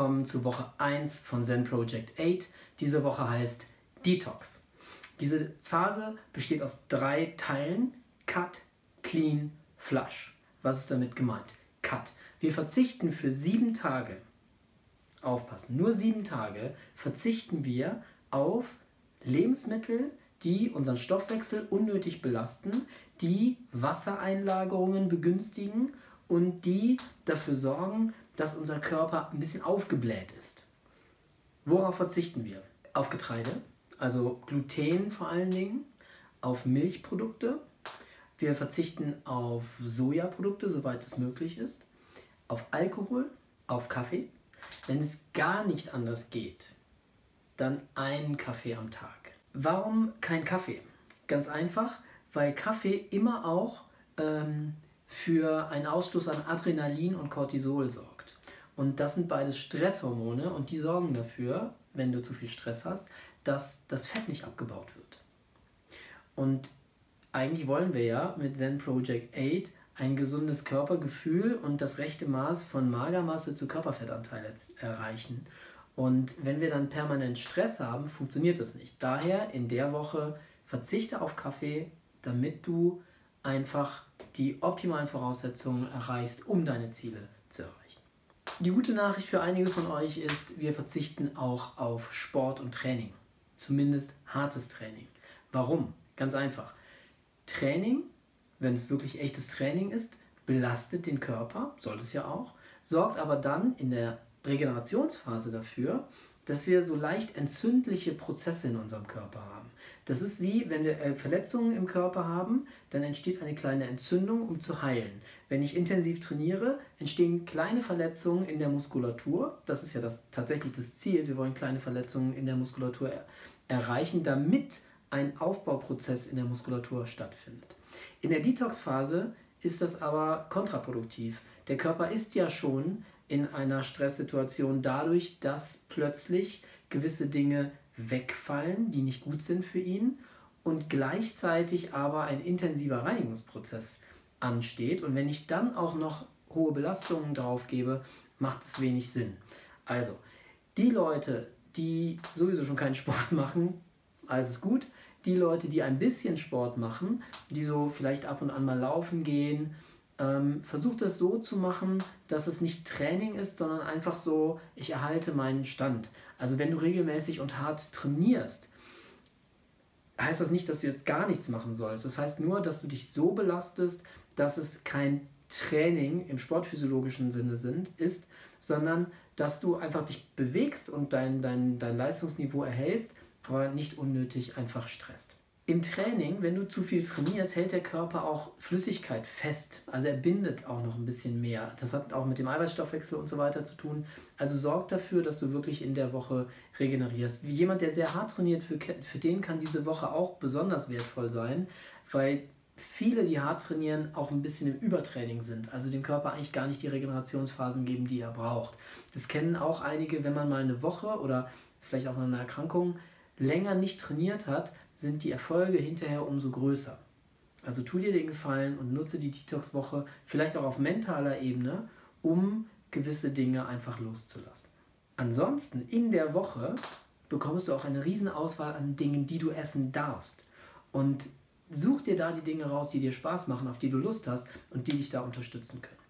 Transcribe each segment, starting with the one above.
willkommen zu Woche 1 von Zen Project 8. Diese Woche heißt Detox. Diese Phase besteht aus 3 Teilen: Cut, Clean, Flush. Was ist damit gemeint? Cut. Wir verzichten für 7 Tage, aufpassen, nur 7 Tage, verzichten wir auf Lebensmittel, die unseren Stoffwechsel unnötig belasten, die Wassereinlagerungen begünstigen und die dafür sorgen, dass unser Körper ein bisschen aufgebläht ist. Worauf verzichten wir? Auf Getreide, also Gluten vor allen Dingen, auf Milchprodukte. Wir verzichten auf Sojaprodukte, soweit es möglich ist, auf Alkohol, auf Kaffee. Wenn es gar nicht anders geht, dann einen Kaffee am Tag. Warum kein Kaffee? Ganz einfach, weil Kaffee immer auch für einen Ausstoß an Adrenalin und Cortisol sorgt. Und das sind beides Stresshormone und die sorgen dafür, wenn du zu viel Stress hast, dass das Fett nicht abgebaut wird. Und eigentlich wollen wir ja mit Zen Project 8 ein gesundes Körpergefühl und das rechte Maß von Magermasse zu Körperfettanteil erreichen. Und wenn wir dann permanent Stress haben, funktioniert das nicht. Daher in der Woche verzichte auf Kaffee, damit du einfach die optimalen Voraussetzungen erreichst, um deine Ziele zu erreichen. Die gute Nachricht für einige von euch ist, wir verzichten auch auf Sport und Training. Zumindest hartes Training. Warum? Ganz einfach. Training, wenn es wirklich echtes Training ist, belastet den Körper, soll es ja auch, sorgt aber dann in der Regenerationsphase dafür, dass wir so leicht entzündliche Prozesse in unserem Körper haben. Das ist wie, wenn wir Verletzungen im Körper haben, dann entsteht eine kleine Entzündung, um zu heilen. Wenn ich intensiv trainiere, entstehen kleine Verletzungen in der Muskulatur. Das ist ja tatsächlich das Ziel. Wir wollen kleine Verletzungen in der Muskulatur erreichen, damit ein Aufbauprozess in der Muskulatur stattfindet. In der Detox-Phase ist das aber kontraproduktiv. Der Körper ist ja schon in einer Stresssituation dadurch, dass plötzlich gewisse Dinge wegfallen, die nicht gut sind für ihn und gleichzeitig aber ein intensiver Reinigungsprozess ansteht. Und wenn ich dann auch noch hohe Belastungen drauf gebe, macht es wenig Sinn. Also, die Leute, die sowieso schon keinen Sport machen, alles ist gut. Die Leute, die ein bisschen Sport machen, die so vielleicht ab und an mal laufen gehen, versucht es so zu machen, dass es nicht Training ist, sondern einfach so, ich erhalte meinen Stand. Also wenn du regelmäßig und hart trainierst, heißt das nicht, dass du jetzt gar nichts machen sollst. Das heißt nur, dass du dich so belastest, dass es kein Training im sportphysiologischen Sinne ist, sondern dass du einfach dich bewegst und dein Leistungsniveau erhältst, aber nicht unnötig einfach stresst. Im Training, wenn du zu viel trainierst, hält der Körper auch Flüssigkeit fest. Also er bindet auch noch ein bisschen mehr. Das hat auch mit dem Eiweißstoffwechsel und so weiter zu tun. Also sorg dafür, dass du wirklich in der Woche regenerierst. Wie jemand, der sehr hart trainiert, für den kann diese Woche auch besonders wertvoll sein, weil viele, die hart trainieren, auch ein bisschen im Übertraining sind. Also dem Körper eigentlich gar nicht die Regenerationsphasen geben, die er braucht. Das kennen auch einige, wenn man mal eine Woche oder vielleicht auch eine Erkrankung länger nicht trainiert hat, sind die Erfolge hinterher umso größer. Also tu dir den Gefallen und nutze die Detox-Woche vielleicht auch auf mentaler Ebene, um gewisse Dinge einfach loszulassen. Ansonsten in der Woche bekommst du auch eine riesen Auswahl an Dingen, die du essen darfst. Und such dir da die Dinge raus, die dir Spaß machen, auf die du Lust hast und die dich da unterstützen können.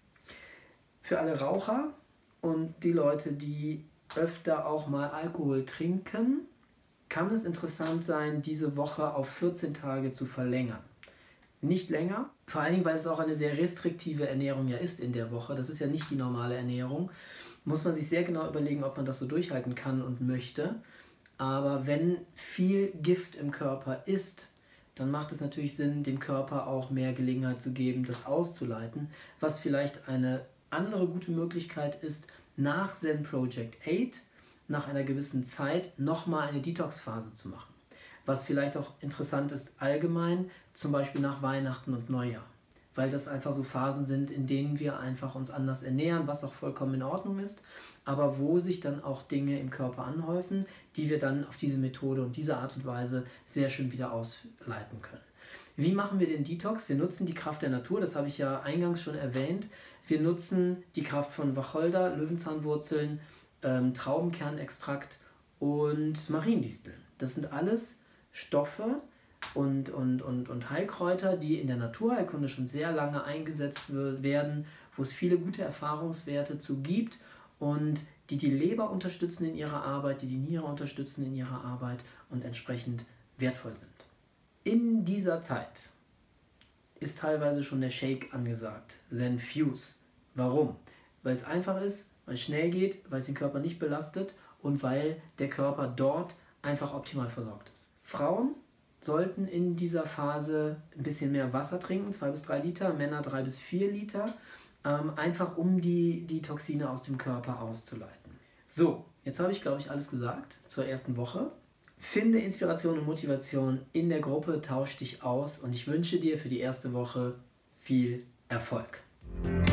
Für alle Raucher und die Leute, die öfter auch mal Alkohol trinken, kann es interessant sein, diese Woche auf 14 Tage zu verlängern. Nicht länger, vor allen Dingen, weil es auch eine sehr restriktive Ernährung ja ist in der Woche. Das ist ja nicht die normale Ernährung. Muss man sich sehr genau überlegen, ob man das so durchhalten kann und möchte. Aber wenn viel Gift im Körper ist, dann macht es natürlich Sinn, dem Körper auch mehr Gelegenheit zu geben, das auszuleiten. Was vielleicht eine andere gute Möglichkeit ist, nach Zen Project 8, nach einer gewissen Zeit nochmal eine Detox-Phase zu machen. Was vielleicht auch interessant ist allgemein, zum Beispiel nach Weihnachten und Neujahr. Weil das einfach so Phasen sind, in denen wir einfach uns anders ernähren, was auch vollkommen in Ordnung ist, aber wo sich dann auch Dinge im Körper anhäufen, die wir dann auf diese Methode und diese Art und Weise sehr schön wieder ausleiten können. Wie machen wir den Detox? Wir nutzen die Kraft der Natur, das habe ich ja eingangs schon erwähnt. Wir nutzen die Kraft von Wacholder, Löwenzahnwurzeln, Traubenkernextrakt und Mariendistel. Das sind alles Stoffe und Heilkräuter, die in der Naturheilkunde schon sehr lange eingesetzt werden, wo es viele gute Erfahrungswerte zu gibt und die Leber unterstützen in ihrer Arbeit, die Niere unterstützen in ihrer Arbeit und entsprechend wertvoll sind. In dieser Zeit ist teilweise schon der Shake angesagt, Zenfuse. Warum? Weil es einfach ist, weil es schnell geht, weil es den Körper nicht belastet und weil der Körper dort einfach optimal versorgt ist. Frauen sollten in dieser Phase ein bisschen mehr Wasser trinken, 2 bis 3 Liter, Männer 3 bis 4 Liter, einfach um die Toxine aus dem Körper auszuleiten. So, jetzt habe ich, glaube ich, alles gesagt zur ersten Woche. Finde Inspiration und Motivation in der Gruppe, tausch dich aus und ich wünsche dir für die erste Woche viel Erfolg.